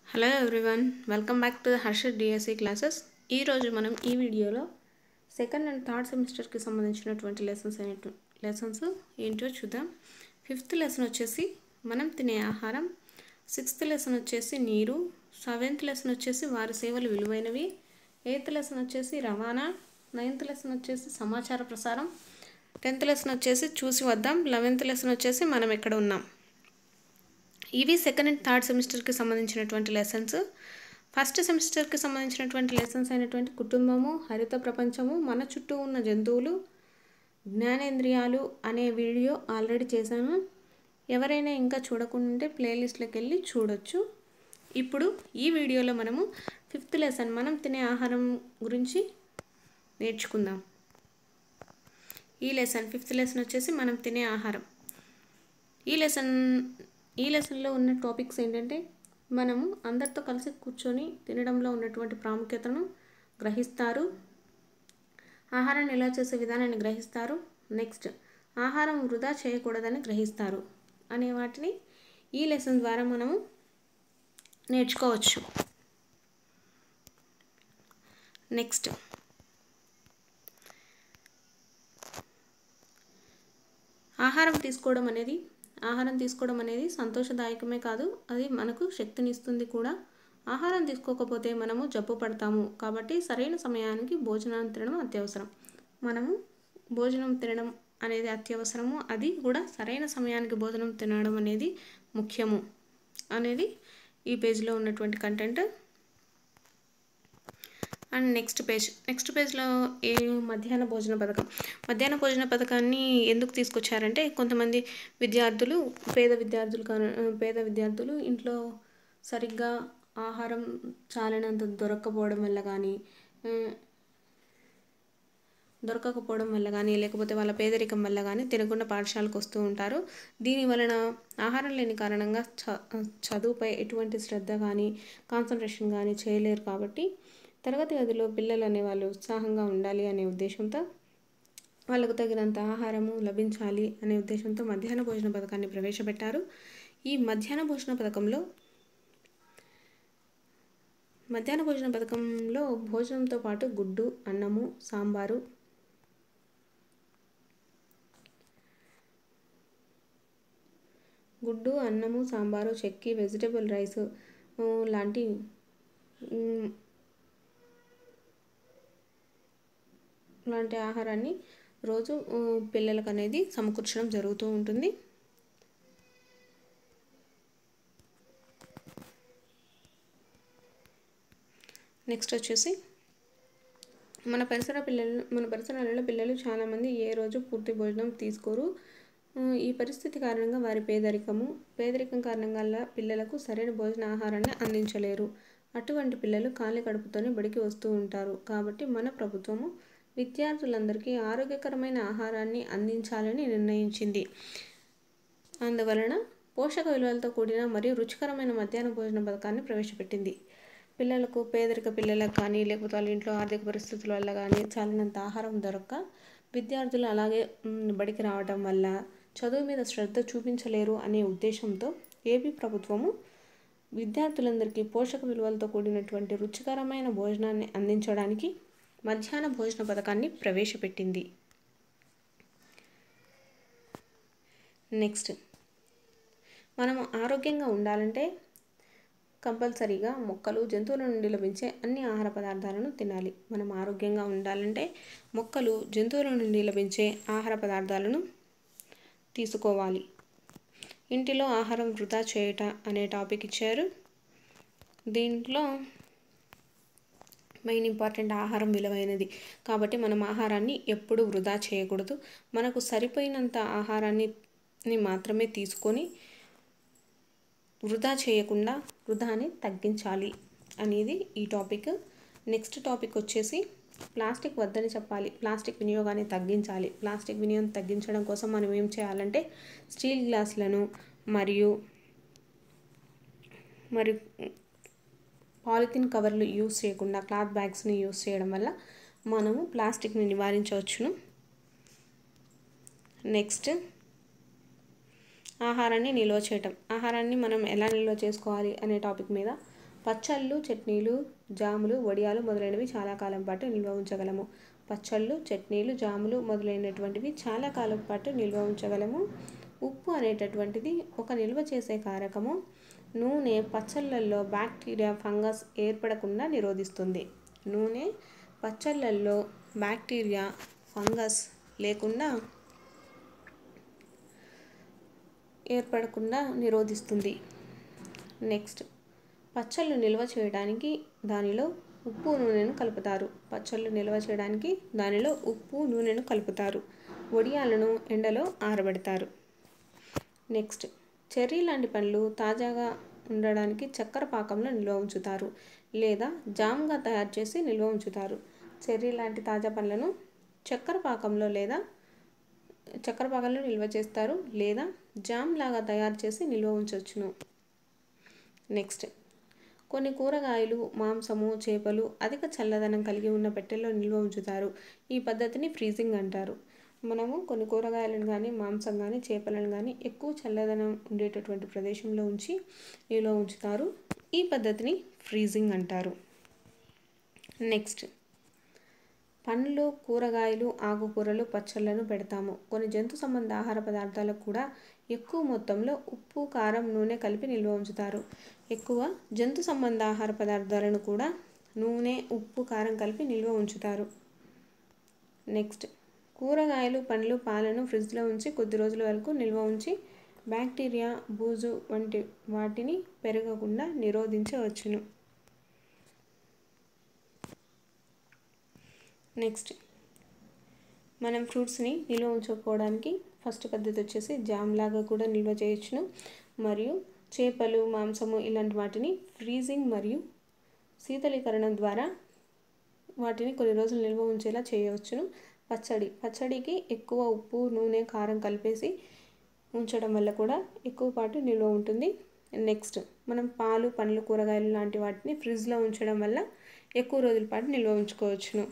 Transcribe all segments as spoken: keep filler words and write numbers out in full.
Hello everyone, welcome back to Harshad DSC classes. ఈరోజు మనం ఈ వీడియోలో సెకండ్ అండ్ థర్డ్ సెమిస్టర్కి సంబంధించినటువంటి లెసన్స్ అయినట్టు లెసన్స్ ఏంటో చూద్దాం. ఫిఫ్త్ లెసన్ వచ్చేసి మనం తినే ఆహారం, సిక్స్త్ లెసన్ వచ్చేసి నీరు, సెవెంత్ లెసన్ వచ్చేసి వారి సేవలు విలువైనవి, ఎయిత్ లెసన్ వచ్చేసి రవాణా, నైన్త్ లెసన్ వచ్చేసి సమాచార ప్రసారం, టెన్త్ లెసన్ వచ్చేసి చూసి వద్దాం, లెవెన్త్ లెసన్ వచ్చేసి మనం ఎక్కడ ఉన్నాం. ఇవి సెకండ్ అండ్ థర్డ్ సెమిస్టర్కి సంబంధించినటువంటి లెసన్స్. ఫస్ట్ సెమిస్టర్కి సంబంధించినటువంటి లెసన్స్ అయినటువంటి కుటుంబము, హరిత ప్రపంచము, మన చుట్టూ ఉన్న జంతువులు, జ్ఞానేంద్రియాలు అనే వీడియో ఆల్రెడీ చేశాను. ఎవరైనా ఇంకా చూడకుంటే ప్లేలిస్ట్లోకి వెళ్ళి చూడొచ్చు. ఇప్పుడు ఈ వీడియోలో మనము ఫిఫ్త్ లెసన్ మనం తినే ఆహారం గురించి నేర్చుకుందాం. ఈ లెసన్ ఫిఫ్త్ లెసన్ వచ్చేసి మనం తినే ఆహారం. ఈ లెసన్ ఈ లెసన్లో ఉన్న టాపిక్స్ ఏంటంటే, మనము అందరితో కలిసి కూర్చొని తినడంలో ఉన్నటువంటి ప్రాముఖ్యతను గ్రహిస్తారు, ఆహారాన్ని నిల్వ చేసే విధానాన్ని గ్రహిస్తారు, నెక్స్ట్ ఆహారం వృధా చేయకూడదని గ్రహిస్తారు అనే వాటిని ఈ లెసన్ ద్వారా మనము నేర్చుకోవచ్చు. నెక్స్ట్ ఆహారం తీసుకోవడం అనేది ఆహారం తీసుకోవడం అనేది సంతోషదాయకమే కాదు, అది మనకు శక్తిని ఇస్తుంది కూడా. ఆహారం తీసుకోకపోతే మనము జబ్బు పడతాము. కాబట్టి సరైన సమయానికి భోజనం తినడం అత్యవసరం. మనము భోజనం తినడం అనేది అత్యవసరము, అది కూడా సరైన సమయానికి భోజనం తినడం అనేది ముఖ్యము అనేది ఈ పేజ్లో ఉన్నటువంటి content. And next page next పేజ్లో ఏ మధ్యాహ్న భోజన పథకం మధ్యాహ్న భోజన పథకాన్ని ఎందుకు తీసుకొచ్చారంటే, కొంతమంది విద్యార్థులు పేద విద్యార్థులు కా పేద విద్యార్థులు ఇంట్లో సరిగ్గా ఆహారం చాలినంత దొరక్కపోవడం వల్ల కానీ దొరకకపోవడం వల్ల కానీ లేకపోతే వాళ్ళ పేదరికం వల్ల కానీ తినకుండా పాఠశాలకు వస్తూ ఉంటారు. దీని వలన ఆహారం లేని కారణంగా చ చదువుపై ఎటువంటి శ్రద్ధ కానీ కాన్సన్ట్రేషన్ కానీ చేయలేరు. కాబట్టి తరగతి గదిలో పిల్లలు అనేవాళ్ళు ఉత్సాహంగా ఉండాలి అనే ఉద్దేశంతో, వాళ్ళకు తగినంత ఆహారము లభించాలి అనే ఉద్దేశంతో మధ్యాహ్న భోజన పథకాన్ని ప్రవేశపెట్టారు. ఈ మధ్యాహ్న భోజన పథకంలో మధ్యాహ్న భోజన పథకంలో భోజనంతో పాటు గుడ్డు, అన్నము, సాంబారు, గుడ్డు అన్నము సాంబారు చెక్కి వెజిటేబుల్ రైస్ లాంటి లాంటి ఆహారాన్ని రోజు పిల్లలకు అనేది సమకూర్చడం జరుగుతూ ఉంటుంది. నెక్స్ట్ వచ్చేసి మన పరిసర పిల్లలు మన పరిసరాలలో పిల్లలు చాలామంది ఏ రోజు పూర్తి భోజనం తీసుకోరు. ఈ పరిస్థితి కారణంగా వారి పేదరికము పేదరికం కారణంగా పిల్లలకు సరైన భోజన ఆహారాన్ని అందించలేరు. అటువంటి పిల్లలు ఖాళీ కడుపుతోనే బడికి వస్తూ ఉంటారు. కాబట్టి మన ప్రభుత్వము విద్యార్థులందరికీ ఆరోగ్యకరమైన ఆహారాన్ని అందించాలని నిర్ణయించింది. అందువలన పోషక విలువలతో కూడిన మరియు రుచికరమైన మధ్యాహ్న భోజన పథకాన్ని ప్రవేశపెట్టింది. పిల్లలకు పేదరిక పిల్లలకు కానీ లేకపోతే వాళ్ళ ఇంట్లో ఆర్థిక పరిస్థితుల వల్ల కానీ చాలినంత ఆహారం దొరక్క విద్యార్థులు అలాగే బడికి రావడం వల్ల చదువు మీద శ్రద్ధ చూపించలేరు అనే ఉద్దేశంతో ఏపీ ప్రభుత్వము విద్యార్థులందరికీ పోషక విలువలతో కూడినటువంటి రుచికరమైన భోజనాన్ని అందించడానికి మధ్యాహ్న భోజన పథకాన్ని ప్రవేశపెట్టింది. నెక్స్ట్ మనము ఆరోగ్యంగా ఉండాలంటే కంపల్సరీగా మొక్కలు, జంతువుల నుండి లభించే అన్ని ఆహార పదార్థాలను తినాలి. మనం ఆరోగ్యంగా ఉండాలంటే మొక్కలు, జంతువుల నుండి లభించే ఆహార పదార్థాలను తీసుకోవాలి. ఇంటిలో ఆహారం వృధా చేయట అనే టాపిక్ ఇచ్చారు. దీంట్లో మెయిన్ ఇంపార్టెంట్ ఆహారం విలువైనది కాబట్టి మనం ఆహారాన్ని ఎప్పుడు వృధా చేయకూడదు. మనకు సరిపోయినంత ఆహారాన్ని మాత్రమే తీసుకొని వృధా చేయకుండా వృధాని తగ్గించాలి అనేది ఈ టాపిక్. నెక్స్ట్ టాపిక్ వచ్చేసి ప్లాస్టిక్ వద్దని చెప్పాలి, ప్లాస్టిక్ వినియోగాన్ని తగ్గించాలి. ప్లాస్టిక్ వినియోగం తగ్గించడం కోసం మనం ఏం చేయాలంటే స్టీల్ గ్లాసులను మరియు మరియు పాలిథిన్ కవర్లు యూస్ చేయకుండా క్లాత్ బ్యాగ్స్ని యూస్ చేయడం వల్ల మనము ప్లాస్టిక్ని నివారించవచ్చును. నెక్స్ట్ ఆహారాన్ని నిల్వ చేయటం ఆహారాన్ని మనం ఎలా నిల్వ చేసుకోవాలి అనే టాపిక్ మీద పచ్చళ్ళు, చట్నీలు, జాములు, వడియాలు మొదలైనవి చాలా కాలం పాటు నిల్వ ఉంచగలము. పచ్చళ్ళు, చట్నీలు, జాములు మొదలైనటువంటివి చాలా కాలం పాటు నిల్వ ఉంచగలము. ఉప్పు అనేటటువంటిది ఒక నిల్వ చేసే కారకము. నూనె పచ్చళ్ళల్లో బ్యాక్టీరియా, ఫంగస్ ఏర్పడకుండా నిరోధిస్తుంది. నూనె పచ్చళ్ళల్లో బ్యాక్టీరియా, ఫంగస్ లేకుండా ఏర్పడకుండా నిరోధిస్తుంది. నెక్స్ట్, పచ్చళ్ళు నిల్వ చేయడానికి దానిలో ఉప్పు నూనెను కలుపుతారు. పచ్చళ్ళు నిల్వ చేయడానికి దానిలో ఉప్పు నూనెను కలుపుతారు. వడియాలను ఎండలో ఆరబెడతారు. నెక్స్ట్, చెర్రీ లాంటి పండ్లు తాజాగా ఉండడానికి చక్కెర పాకంలో నిల్వ ఉంచుతారు లేదా జామ్గా తయారు చేసి నిల్వ ఉంచుతారు. చెర్రీ లాంటి తాజా పండ్లను చక్కెర పాకంలో లేదా చక్కెర పాకంలో నిల్వ చేస్తారు లేదా జామ్ లాగా తయారు చేసి నిల్వ ఉంచవచ్చును. నెక్స్ట్, కొన్ని కూరగాయలు, మాంసము, చేపలు అధిక చల్లదనం కలిగి ఉన్న పెట్టెల్లో నిల్వ ఉంచుతారు. ఈ పద్ధతిని ఫ్రీజింగ్ అంటారు. మనము కొన్ని కూరగాయలను కానీ, మాంసం కానీ, చేపలను కానీ ఎక్కువ చల్లదనం ఉండేటటువంటి ప్రదేశంలో ఉంచి నిల్వ ఉంచుతారు. ఈ పద్ధతిని ఫ్రీజింగ్ అంటారు. నెక్స్ట్, పండ్లు, కూరగాయలు, ఆకుకూరలు, పచ్చళ్ళను పెడతాము. కొన్ని జంతు సంబంధ ఆహార పదార్థాలకు కూడా ఎక్కువ మొత్తంలో ఉప్పు, కారం, నూనె కలిపి నిల్వ ఉంచుతారు. ఎక్కువ జంతు సంబంధ ఆహార పదార్థాలను కూడా నూనె, ఉప్పు, కారం కలిపి నిల్వ ఉంచుతారు. నెక్స్ట్, కూరగాయలు, పండ్లు, పాలను ఫ్రిడ్జ్లో ఉంచి కొద్ది రోజుల వరకు నిల్వ ఉంచి బ్యాక్టీరియా, బూజు వంటి వాటిని పెరగకుండా నిరోధించవచ్చును. నెక్స్ట్, మనం ఫ్రూట్స్ని నిల్వ ఉంచుకోవడానికి ఫస్ట్ పద్ధతి వచ్చేసి జామ్ లాగా కూడా నిల్వ చేయొచ్చును. మరియు చేపలు, మాంసము ఇలాంటి వాటిని ఫ్రీజింగ్ మరియు శీతలీకరణం ద్వారా వాటిని కొన్ని రోజులు నిల్వ ఉంచేలా చేయవచ్చును. పచ్చడి పచ్చడికి ఎక్కువ ఉప్పు, నూనె, కారం కలిపేసి ఉంచడం వల్ల కూడా ఎక్కువ పాటు నిల్వ ఉంటుంది. నెక్స్ట్, మనం పాలు, పండ్లు, కూరగాయలు లాంటి వాటిని ఫ్రిడ్జ్లో ఉంచడం వల్ల ఎక్కువ రోజుల పాటు నిల్వ ఉంచుకోవచ్చును.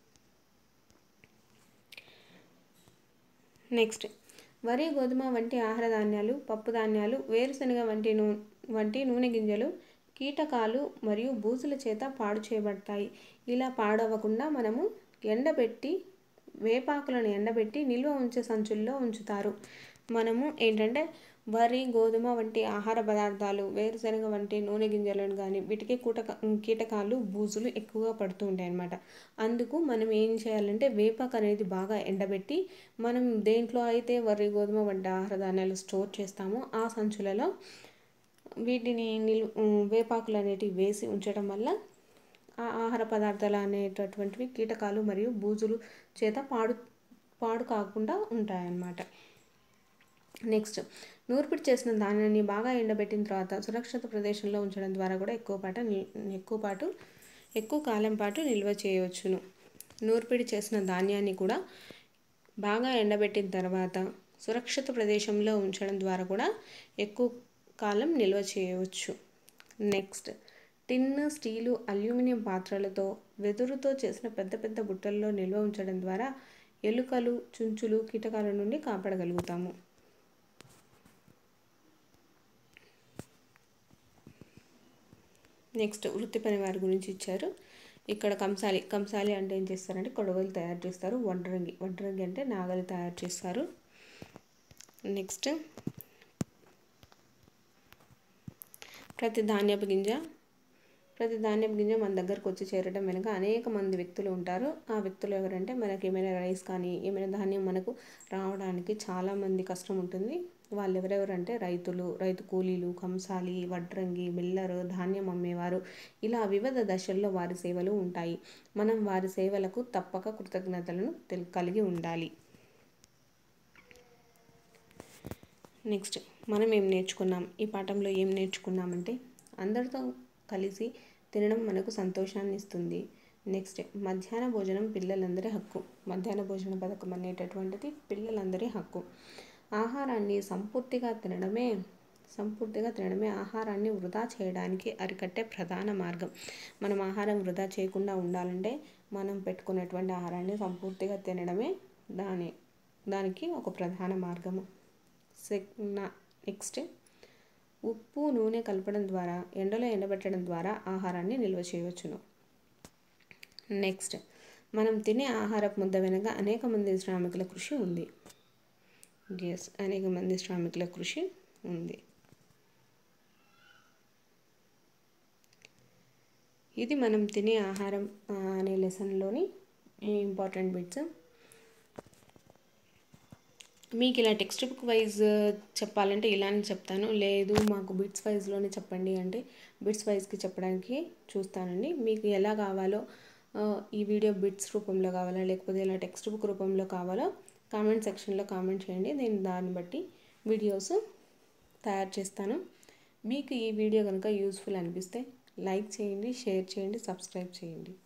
నెక్స్ట్, వరి, గోధుమ వంటి ఆహార ధాన్యాలు, పప్పు ధాన్యాలు, వేరుశనగ వంటి నూ వంటి నూనె గింజలు కీటకాలు మరియు బూజుల చేత పాడు చేయబడతాయి. ఇలా పాడవకుండా మనము ఎండబెట్టి వేపాకులను ఎండబెట్టి నిల్వ ఉంచే సంచుల్లో ఉంచుతారు. మనము ఏంటంటే వరి, గోధుమ వంటి ఆహార పదార్థాలు, వేరుశనగ వంటి నూనె గింజలను కానీ వీటికి కూటక కీటకాలు, బూజులు ఎక్కువగా పడుతూ ఉంటాయి అన్నమాట. అందుకు మనం ఏం చేయాలంటే వేపాకు అనేది బాగా ఎండబెట్టి మనం దేంట్లో అయితే వరి, గోధుమ వంటి ఆహార ధాన్యాలు స్టోర్ చేస్తామో ఆ సంచులలో వీటిని నిల్ వేపాకులు అనేటివి వేసి ఉంచడం వల్ల ఆ ఆహార పదార్థాలు అనేటటువంటివి కీటకాలు మరియు బూజులు చేత పాడు పాడు కాకుండా ఉంటాయన్నమాట. నెక్స్ట్, నూర్పిడి చేసిన ధాన్యాన్ని బాగా ఎండబెట్టిన తర్వాత సురక్షిత ప్రదేశంలో ఉంచడం ద్వారా కూడా ఎక్కువ పాటు ఎక్కువ పాటు ఎక్కువ కాలం పాటు నిల్వ చేయవచ్చును. నూర్పిడి చేసిన ధాన్యాన్ని కూడా బాగా ఎండబెట్టిన తర్వాత సురక్షిత ప్రదేశంలో ఉంచడం ద్వారా కూడా ఎక్కువ కాలం నిల్వ చేయవచ్చు. నెక్స్ట్, టిన్, స్టీలు, అల్యూమినియం పాత్రలతో వెదురుతో చేసిన పెద్ద పెద్ద బుట్టల్లో నిల్వ ఉంచడం ద్వారా ఎలుకలు, చుంచులు, కీటకాల నుండి కాపాడగలుగుతాము. నెక్స్ట్, వృత్తి పని వారి గురించి ఇచ్చారు. ఇక్కడ కంసాలి కంసాలి అంటే ఏం చేస్తారంటే కొడవలు తయారు చేస్తారు. వడ్రంగి వడ్రంగి అంటే నాగలి తయారు చేస్తారు. నెక్స్ట్, ప్రతి ధాన్యపు గింజ ప్రతి ధాన్యపు గింజ మన దగ్గరకు వచ్చి చేరడం వెనుక అనేక మంది వ్యక్తులు ఉంటారు. ఆ వ్యక్తులు ఎవరంటే మనకి ఏమైనా రైస్ కానీ ఏమైనా ధాన్యం మనకు రావడానికి చాలామంది కష్టం ఉంటుంది. వాళ్ళు ఎవరెవరంటే రైతులు, రైతు కూలీలు, కంసాలి, వడ్రంగి, మిల్లరు, ధాన్యం అమ్మేవారు, ఇలా వివిధ దశల్లో వారి సేవలు ఉంటాయి. మనం వారి సేవలకు తప్పక కృతజ్ఞతలను తెల్ కలిగి ఉండాలి. నెక్స్ట్, మనం ఏం నేర్చుకున్నాం? ఈ పాఠంలో ఏం నేర్చుకున్నామంటే అందరితో కలిసి తినడం మనకు సంతోషాన్ని ఇస్తుంది. నెక్స్ట్, మధ్యాహ్న భోజనం పిల్లలందరి హక్కు. మధ్యాహ్న భోజన పథకం అనేటటువంటిది పిల్లలందరి హక్కు. ఆహారాన్ని సంపూర్తిగా తినడమే సంపూర్తిగా తినడమే ఆహారాన్ని వృధా చేయడానికి అరికట్టే ప్రధాన మార్గం. మనం ఆహారం వృధా చేయకుండా ఉండాలంటే మనం పెట్టుకున్నటువంటి ఆహారాన్ని సంపూర్తిగా తినడమే దాని దానికి ఒక ప్రధాన మార్గము. నెక్స్ట్, ఉప్పు నూనె కలపడం ద్వారా ఎండలో ఎండబెట్టడం ద్వారా ఆహారాన్ని నిల్వ చేయవచ్చును. నెక్స్ట్, మనం తినే ఆహారపు ముద్ద వెనుక అనేక మంది శ్రామికుల కృషి ఉంది. ఎస్, అనేక మంది శ్రామికుల కృషి ఉంది. ఇది మనం తినే ఆహారం అనే లెసన్లోని ఇంపార్టెంట్ బిట్స్. మీకు ఇలా టెక్స్ట్ బుక్ వైజ్ చెప్పాలంటే ఇలానే చెప్తాను, లేదు మాకు బిట్స్ వైజ్లోనే చెప్పండి అంటే బిట్స్ వైజ్కి చెప్పడానికి చూస్తానండి. మీకు ఎలా కావాలో, ఈ వీడియో బిట్స్ రూపంలో కావాలా లేకపోతే ఇలా టెక్స్ట్ బుక్ రూపంలో కావాలో కామెంట్ సెక్షన్లో కామెంట్ చేయండి. నేను దాన్ని బట్టి వీడియోస్ తయారు చేస్తాను. మీకు ఈ వీడియో కనుక యూస్ఫుల్ అనిపిస్తే లైక్ చేయండి, షేర్ చేయండి, సబ్స్క్రైబ్ చేయండి.